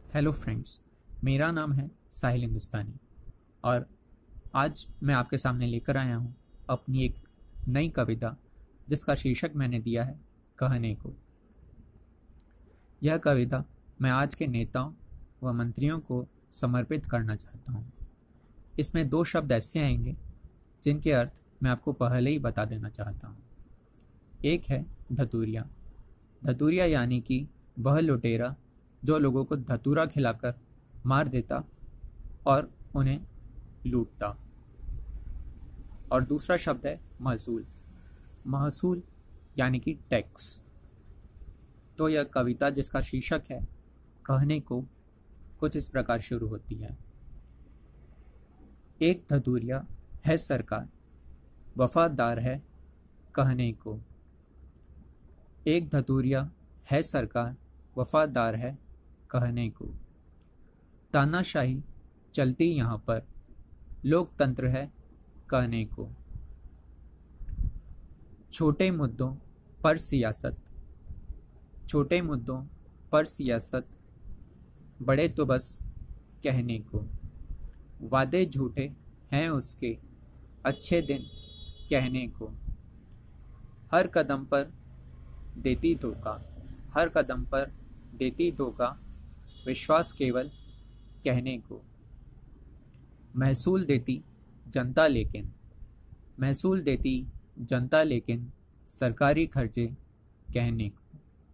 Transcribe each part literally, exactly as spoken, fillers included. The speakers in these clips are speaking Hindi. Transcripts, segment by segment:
हेलो फ्रेंड्स, मेरा नाम है साहिल हिंदुस्तानी और आज मैं आपके सामने लेकर आया हूँ अपनी एक नई कविता जिसका शीर्षक मैंने दिया है कहने को। यह कविता मैं आज के नेताओं व मंत्रियों को समर्पित करना चाहता हूँ। इसमें दो शब्द ऐसे आएंगे जिनके अर्थ मैं आपको पहले ही बता देना चाहता हूँ। एक है धतूरिया। धतूरिया यानी कि वह लुटेरा जो लोगों को धतूरा खिलाकर मार देता और उन्हें लूटता। और दूसरा शब्द है महसूल। महसूल यानी कि टैक्स। तो यह कविता जिसका शीर्षक है कहने को कुछ इस प्रकार शुरू होती है। एक धतूरिया है सरकार, वफादार है कहने को। एक धतूरिया है सरकार, वफादार है कहने को। तानाशाही चलती यहाँ पर, लोकतंत्र है कहने को। छोटे मुद्दों पर सियासत, छोटे मुद्दों पर सियासत, बड़े तो बस कहने को। वादे झूठे हैं उसके, अच्छे दिन कहने को। हर कदम पर देती धोखा, हर कदम पर देती धोखा, विश्वास केवल कहने को। महसूल देती जनता लेकिन, महसूल देती जनता लेकिन, सरकारी खर्चे कहने को।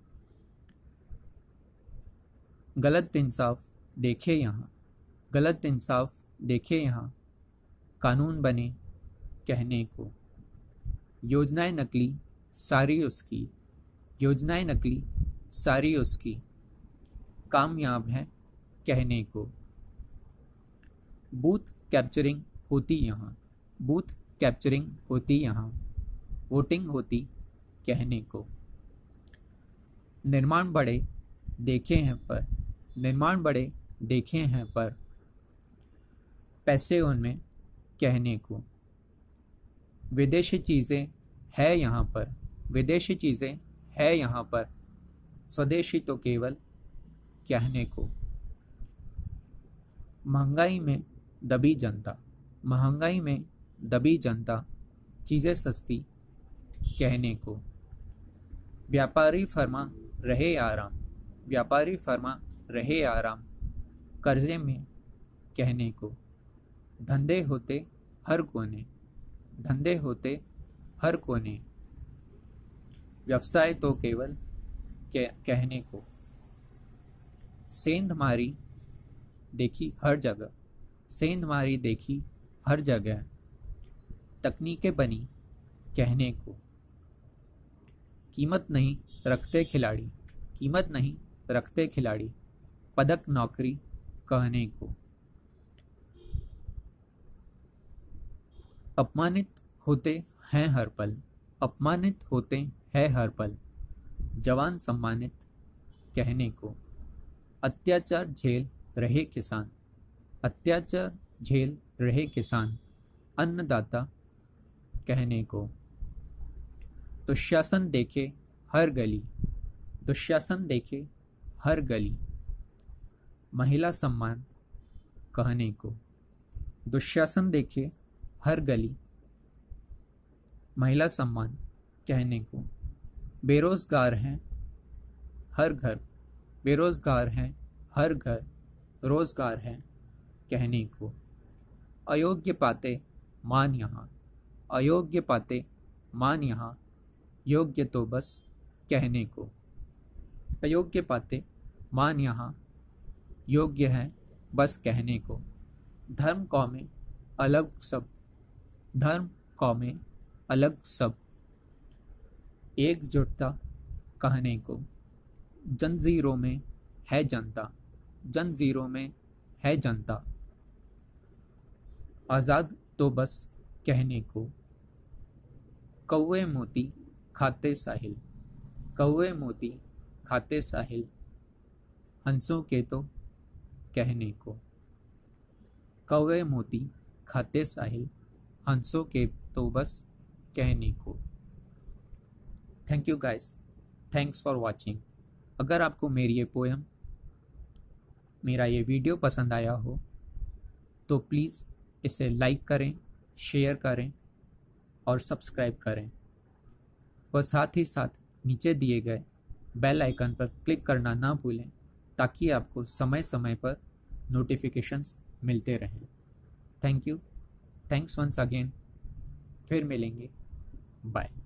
गलत इंसाफ देखे यहाँ, गलत इंसाफ देखे यहाँ, कानून बने कहने को। योजनाएं नकली सारी उसकी, योजनाएं नकली सारी उसकी, कामयाब है कहने को। बूथ कैप्चरिंग होती यहाँ, बूथ कैप्चरिंग होती यहाँ, वोटिंग होती कहने को। निर्माण बड़े देखे हैं पर, निर्माण बड़े देखे हैं पर, पैसे उनमें कहने को। विदेशी चीज़ें है यहाँ पर, विदेशी चीज़ें है यहाँ पर, स्वदेशी तो केवल कहने को। महंगाई में दबी जनता, महंगाई में दबी जनता, चीज़ें सस्ती कहने को। व्यापारी फरमा रहे आराम, व्यापारी फरमा रहे आराम, कर्जे में कहने को। धंधे होते हर कोने, धंधे होते हर कोने, व्यवसाय तो केवल कहने को। सेंध मारी देखी हर जगह, सेंध मारी देखी हर जगह, तकनीकें बनी कहने को। कीमत नहीं रखते खिलाड़ी, कीमत नहीं रखते खिलाड़ी, पदक नौकरी कहने को। अपमानित होते हैं हर पल, अपमानित होते हैं हर पल, जवान सम्मानित कहने को। अत्याचार झेल रहे किसान, अत्याचार झेल रहे किसान, अन्नदाता कहने को। दुशासन देखे हर गली, दुशासन देखे हर गली, महिला सम्मान कहने को। दुशासन देखे हर गली, महिला सम्मान कहने को। बेरोजगार हैं हर घर, बेरोजगार हैं हर घर, रोजगार है कहने को। अयोग्य पाते मान यहाँ, अयोग्य पाते मान यहाँ, योग्य तो बस कहने को। अयोग्य पाते मान यहाँ, योग्य है बस कहने को। धर्म कौमें अलग सब, धर्म कौमें अलग सब, एकजुटता कहने को। जंजीरों में है जनता, जंजीरों में है जनता, आजाद तो बस कहने को। कौवे मोती खाते साहिल, कौवे मोती खाते साहिल, हंसों के तो कहने को। कौवे मोती खाते साहिल, हंसों के तो बस कहने को। Thank you guys, thanks for watching. अगर आपको मेरी ये पोएम मेरा ये वीडियो पसंद आया हो तो प्लीज़ इसे लाइक करें, शेयर करें और सब्सक्राइब करें। और साथ ही साथ नीचे दिए गए बेल आइकन पर क्लिक करना ना भूलें ताकि आपको समय समय पर नोटिफिकेशंस मिलते रहें। Thank you, thanks once again, फिर मिलेंगे, बाय।